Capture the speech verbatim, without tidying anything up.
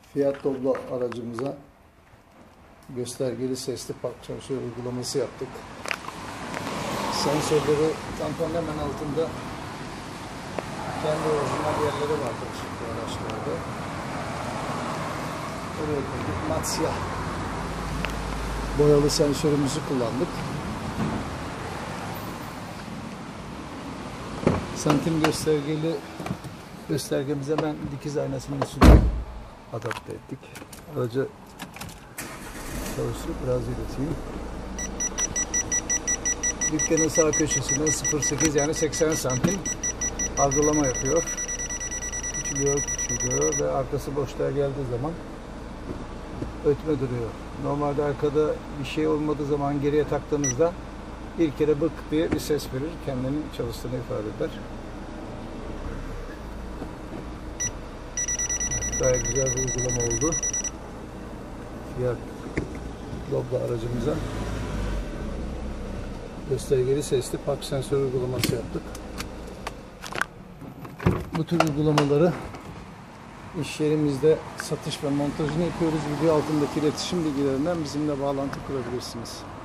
Fiat Doblo aracımıza göstergeli sesli park çalışıyor uygulaması yaptık. Sensörleri tamponun hemen altında kendi orijinal yerleri vardır bu araçlarda. Oraya koyduk. Mat siyah boyalı sensörümüzü kullandık. Santim göstergeli göstergemize ben dikiz aynasının üstüne adapte ettik. Aracı çalıştırıp biraz ileteyim. Dükkanın sağ köşesine sıfır virgül sekiz yani seksen santim algılama yapıyor. Küçülüyor, küçülüyor ve arkası boşluğa geldiği zaman ötme duruyor. Normalde arkada bir şey olmadığı zaman geriye taktığınızda bir kere bık diye bir ses verir. Kendini çalıştığını ifade eder. Gayet güzel bir uygulama oldu. Fiat Doblo aracımıza göstergeli sesli park sensör uygulaması yaptık. Bu tür uygulamaları iş yerimizde satış ve montajını yapıyoruz. Video altındaki iletişim bilgilerinden bizimle bağlantı kurabilirsiniz.